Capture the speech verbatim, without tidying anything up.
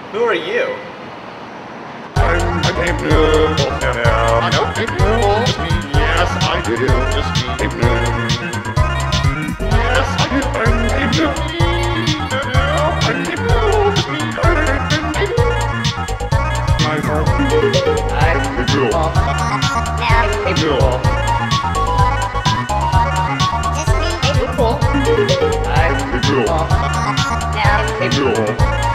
Who are you? I'm Gabe Newell. I know Gabe Newell. Just me. Yes, I do. Just me. Gabe Newell. Yes, I do. I'm Gabe Newell. I'm Gabe Newell. Just me. I'm Gabe Newell. I'm Gabe Newell. I'm Gabe Newell. Just me, Gabe Newell. I'm Gabe Newell. Now, Gabe Newell.